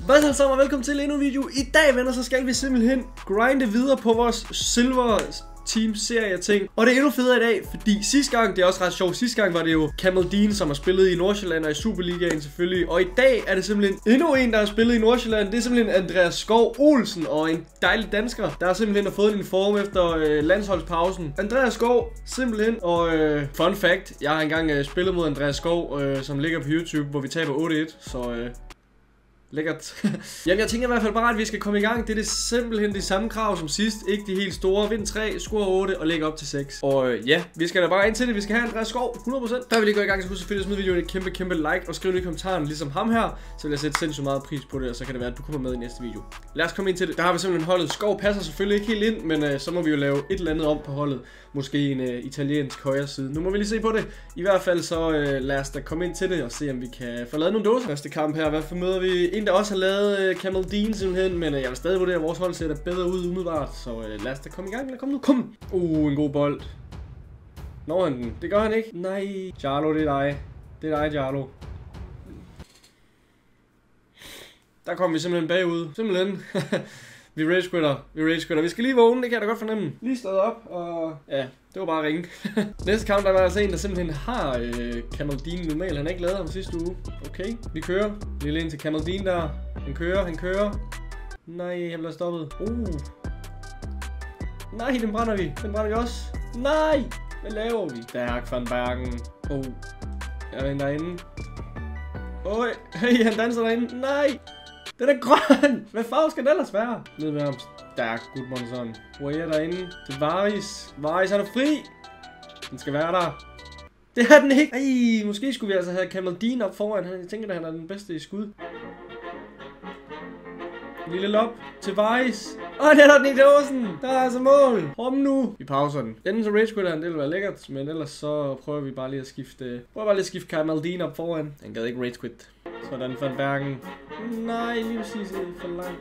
Hvad så alle sammen, og velkommen til endnu en video. I dag, venner, så skal vi simpelthen grinde videre på vores Silver Team serie ting. Og det er endnu federe i dag, fordi sidste gang, det er også ret sjovt, sidste gang var det jo Camel Dean, som har spillet i Nordsjælland og i Superligaen selvfølgelig. Og i dag er det simpelthen endnu en, der har spillet i Nordsjælland. Det er simpelthen Andreas Skov Olsen, og en dejlig dansker, der simpelthen har fået en form efter landsholdspausen. Andreas Skov, simpelthen. Og fun fact, jeg har engang spillet mod Andreas Skov, som ligger på YouTube, hvor vi taber 8-1, så lækkert. Jamen jeg tænker i hvert fald bare, at vi skal komme i gang. Det er simpelthen de samme krav som sidst. Ikke de helt store. Vind 3, score 8 og lægge op til 6. Og ja, vi skal da bare ind til det. Vi skal have Andreas Skov 100%. Der vil lige gå i gang, så husk selvfølgelig at smide videoen et kæmpe like. Og skriv i kommentaren ligesom ham her. Så vil jeg sætte sindssygt meget pris på det. Og så kan det være, at du kommer med i næste video. Lad os komme ind til det. Der har vi simpelthen holdet. Skov passer selvfølgelig ikke helt ind. Men så må vi jo lave et eller andet om på holdet. Måske en italiensk højre side. Nu må vi lige se på det. I hvert fald så lad os da komme ind til det. Og se om vi kan få lavet nogle dåser. Første kamp her. Hvad møder vi? En der også har lavet Camel Dean simpelthen. Men jeg vil stadig vurdere, at vores hold ser bedre ud umiddelbart. Så lad os da komme i gang. Kom nu. Kom! En god bold. Når han den? Det gør han ikke. Nej. Jarlo, det er dig. Det er dig, Jarlo. Der kom vi simpelthen bagud. Simpelthen. Vi rage-quitter. Vi skal lige vågne, det kan jeg da godt fornemme. Lige stået op, og ja, det var bare at ringe. Næste kamp, der var altså en, der simpelthen har Camel Dean normalt. Han har ikke lavet ham sidste uge. Okay, vi kører. Lige ind til Camel Dean der. Han kører. Nej, han bliver stoppet. Nej, den brænder vi. Den brænder vi også. Nej, hvad laver vi? Stærk Van Bergen. Jeg er derinde. Hey, han danser derinde. Nej. Den er grøn! Hvad farve skal den ellers være? Ned med ham. Stærk Gudmundsson. Weyer derinde. Til Varis. Varis, han er fri! Den skal være der. Det er den ikke! Ej, måske skulle vi altså have Camel Dean op foran. Jeg tænker, at han er den bedste i skud. Lille lop til Varis. Den er den i dåsen! Der er altså mål! Rum nu! Vi pauser den. Enden så rage-quitter han, det vil være lækkert. Men ellers så prøver vi bare lige at skifte... Camel Dean op foran. Han gad ikke rage-quit. Sådan Van Bergen. Nej, lige præcis for langt.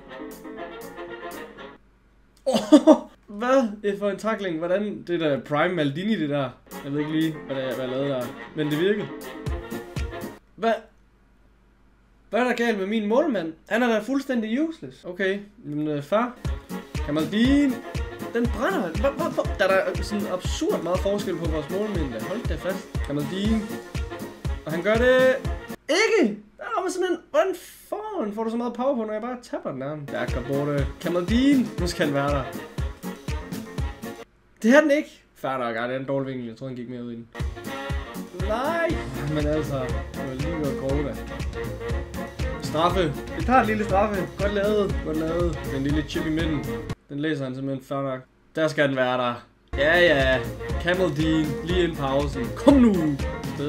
Hvad? Det er for en tackling. Hvordan? Det der Prime Maldini, det der. Jeg ved ikke lige, hvad jeg lavede der. Men det virkede. Hvad? Hvad er der galt med min målmand? Han er da fuldstændig useless. Okay, men far. Camel Dean. Den brænder. Der er sådan absurd meget forskel på vores målmænd. Hold da fast. Camel Dean. Og han gør det... Ikke! Der var simpelthen... Hvordan får du så meget power på, når jeg bare tapper den der? Der kan borte. Camel Dean. Nu skal den være der. Det er den ikke. Færdig, det er en dårlig vinkel. Jeg tror, den gik mere ud i den. Nej! Men altså, det var lige noget grove da. Straffe. Vi tager et lille straffe. Godt lavet. Den lille chip i midten. Den læser han simpelthen færdig. Der skal den være der. Ja. Camel Dean. Lige inden pausen. Kom nu! Sted.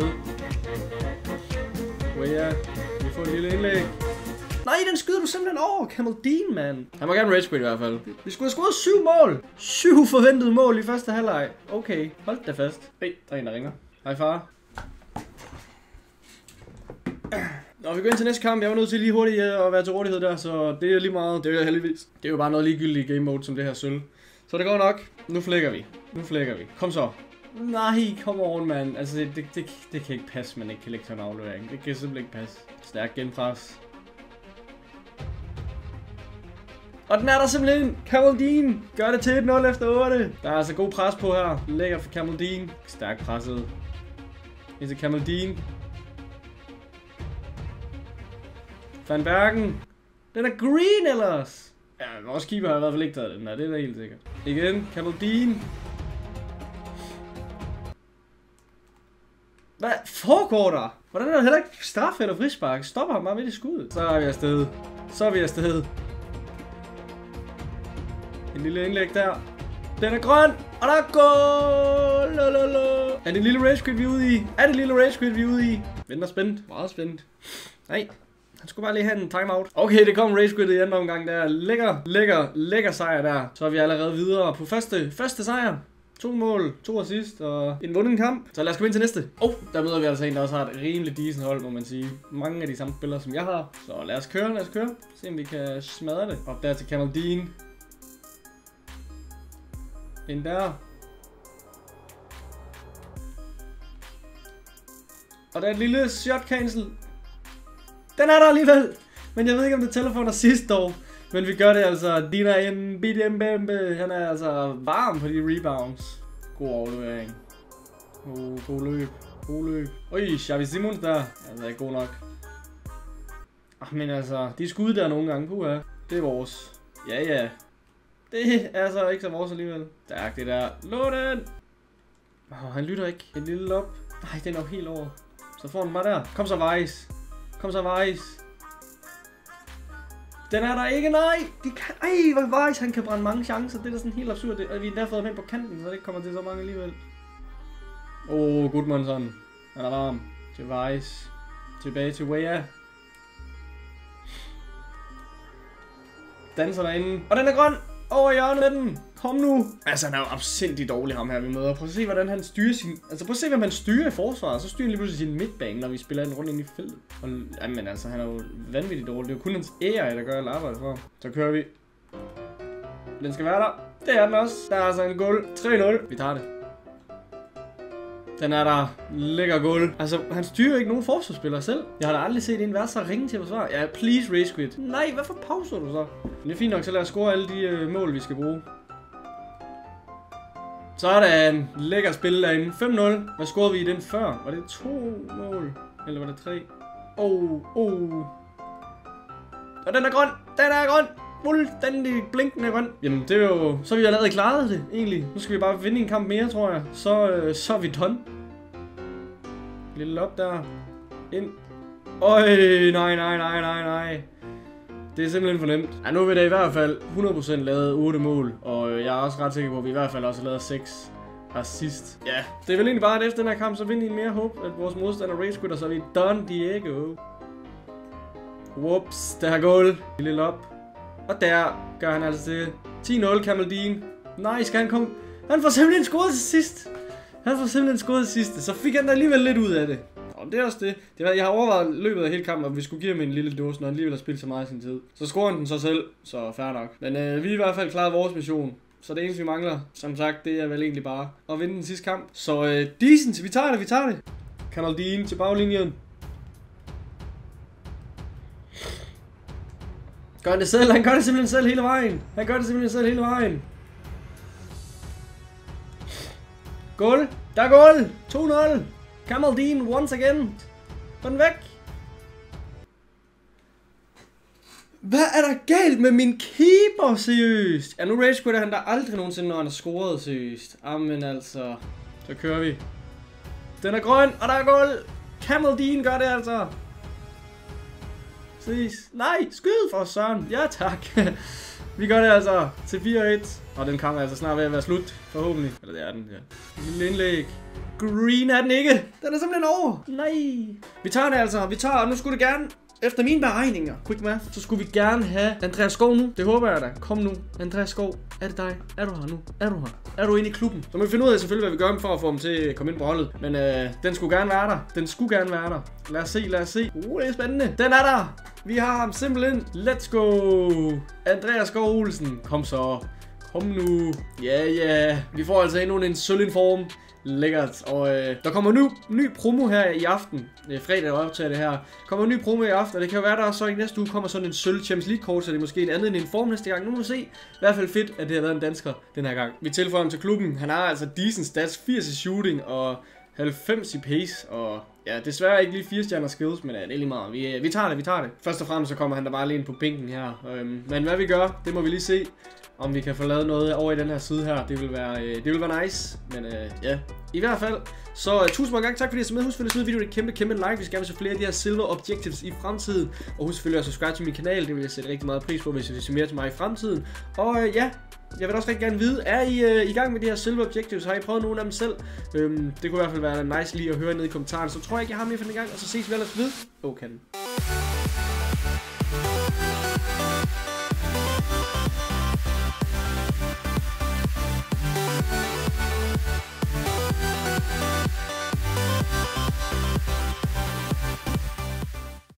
Ja, vi får et lille indlæg. Nej, den skyder du simpelthen over. Camel Dean, man. Han må gerne rage quit i hvert fald. Vi skulle have scoret 7 mål. 7 forventede mål i første halvleg. Okay, hold da fast. Hey, der er en, der ringer. Hej, far. Nå, vi går ind til næste kamp. Jeg var nødt til lige hurtigt at være til rådighed der, så det er lige meget. Det er heldigvis. Det er jo bare noget ligegyldigt game mode som det her sølv. Så det går nok. Nu flækker vi. Kom så. Nej, kom on, mand. Altså, det kan ikke passe, man ikke kan lægge til en aflevering. Det kan simpelthen ikke passe. Stærk genpres. Og den er der simpelthen. Camel Dean gør det til 1-0 efter 8. Der er altså god pres på her. Lækker for Camel Dean. Stærk presset. Ind til Camel Dean. Van Bergen. Den er green ellers. Ja, vores keeper har i hvert fald ikke taget den her. Det er da helt sikkert. Igen, Camel Dean. Hvad foregår der? Hvordan er der heller ikke straf eller frispark? Stopper ham bare midt i skuddet. Så er vi afsted. En lille indlæg der. Den er grøn, og der er goal! Er det en lille rage quit, vi er ude i? Venter spændt. Meget spændt. Nej. Han skulle bare lige have en timeout. Okay, det kom rage quit i anden omgang der. Lækker sejr der. Så er vi allerede videre på første sejr. 2 mål, 2 assist og en vunden kamp. Så lad os komme ind til næste. Der møder vi altså en, der også har et rimelig decent hold, må man sige. Mange af de samme spillere, som jeg har. Så lad os køre. Se om vi kan smadre det. Op der til Camel Dean. Ind der. Og der er et lille shot cancel. Den er der alligevel. Men jeg ved ikke, om det tæller for en assist dog. Men vi gør det altså. Dina en BDM Bambe. Han er altså varm på de rebounds. God overlevering. God løb. God løb. Oj, Xavi Simons der. Altså ikke god nok. Men altså, de skud der nogle gange. Puha. Det er vores. Ja. Det er altså ikke så vores alligevel. Tak det der. Lå den. Han lytter ikke. En lille lop. Nej, den er jo helt over. Så får den bare der. Kom så, Weiss. Kom så, Weiss. Den er der ikke, nej. De kan... Ej, hvor Weiss, han kan brænde mange chancer. Det er da sådan helt absurd. Og vi har endda fået ham ind på kanten, så det ikke kommer til så mange alligevel. Gudmundsson. Han er varm. Til Weiss. Tilbage til Weah. Danser derinde. Og den er grøn. Over hjørnet med den. Kom nu. Altså, han er jo absindigt dårlig, ham her, vi møder. Prøv at se, hvordan han styrer sin... Altså, prøv at se, hvad man styrer i forsvaret. Så styrer han lige pludselig sin midtbane, når vi spiller den rundt ind i feltet. Og, jamen, altså, han er jo vanvittigt dårlig. Det er jo kun hans AI, der gør alt arbejde for ham. Så kører vi. Den skal være der. Det er den også. Der er altså en goal. 3-0. Vi tager det. Den er der. Lækker goal. Altså, han styrer ikke nogen forsvarsspillere selv. Jeg har da aldrig set en være så ringe til at forsvare. Ja, please race quit. Nej, hvorfor pauser du så? Det er fint nok, så lad os score alle de mål, vi skal bruge. Så er der en lækker spil derinde. 5-0. Hvad scorede vi i den før? Var det 2 mål? Eller var det 3? Og den er grøn. Den er grøn. Fuldstændig blinkende grøn. Jamen, det er jo... Så har vi allerede klaret det, egentlig. Nu skal vi bare vinde en kamp mere, tror jeg. Så er vi done. Lille op der. Ind. Øj, nej. Det er simpelthen for nemt. Ja, nu har vi da i hvert fald 100% lavet 8 mål. Og jeg er også ret sikker på, at vi i hvert fald også har lavet 6 assist. Ja, det er vel egentlig bare, at efter den her kamp, så vinder I mere håb, at vores modstander race quit, og så er vi done, Diego. Whoops, der har goal. Lille op. Og der gør han altså det. 10-0, Kamaldeen. Nej, skal han komme? Han får simpelthen scoret til sidste. Så fik han da alligevel lidt ud af det. Og det er også det. Jeg har overvejet løbet af hele kampen, at vi skulle give ham en lille dåse, når han alligevel har spillet så meget i sin tid. Så scorer han den så selv, så fair nok. Men vi er i hvert fald klaret vores mission. Så det eneste vi mangler, som sagt, det er vel egentlig bare at vinde den sidste kamp. Så decent, vi tager det. Kamaldeen til baglinjen. Han gør det simpelthen selv hele vejen. Goal. Der er goal. 2-0. Kamaldeen once again. Få den væk. Hvad er der galt med min keeper, seriøst? Ja, nu rage quit han der aldrig nogensinde, når han har scoret, seriøst. Amen altså. Så kører vi. Den er grøn, og der er goal. Kamaldeen gør det altså. Nej, skyd for søren. Ja, tak. Vi gør det altså til 4-1. Og den kamp er altså snart ved at være slut, forhåbentlig. Eller det er den, ja. Lille indlæg. Green er den ikke. Den er simpelthen over. Nej. Vi tager det altså. Og nu skulle det gerne, efter mine beregninger, quick math, så skulle vi gerne have Andreas Skov nu. Det håber jeg da. Kom nu. Andreas Skov, er det dig? Er du her nu? Er du inde i klubben? Så må vi finde ud af selvfølgelig, hvad vi gør for at få ham til at komme ind på holdet. Men den skulle gerne være der. Lad os se. Det er spændende. Den er der. Vi har ham simpelthen. Let's go. Andreas Skov Olsen. Kom så. Kom nu. Ja. Vi får altså endnu en sølvinform. Lækkert. Og der kommer nu ny promo her i aften. Fredag der optager det her. Kommer en ny promo i aften, og det kan jo være, der så i næste uge kommer sådan en sølv Champions League kort, så det er måske en anden end en form næste gang. Nu må vi se. I hvert fald fedt, at det har været en dansker den her gang. Vi tilføjer ham til klubben. Han har altså decent stats, 80 i shooting og 90 i pace, og ja, desværre ikke lige 4 stjerner skills, men det er lige meget. Vi tager det. Først og fremmest så kommer han der bare lige ind på bænken her. Men hvad vi gør, det må vi lige se. Om vi kan få lavet noget over i den her side her. Det vil være nice. Men ja, i hvert fald. Så tusind mange gange tak fordi I så med. Husk selvfølgelig at videoen et kæmpe like. Vi skal gerne se flere af de her silver objectives i fremtiden. Og husk selvfølgelig at subscribe til min kanal. Det vil jeg sætte rigtig meget pris på, hvis I vil se mere til mig i fremtiden. Og ja, jeg vil også rigtig gerne vide, er I gang med de her silver objectives? Har I prøvet nogle af dem selv? Det kunne i hvert fald være nice lige at høre ned i kommentarerne. Så tror jeg ikke, jeg har mere for den gang. Og så ses vi ellers ved. Okay.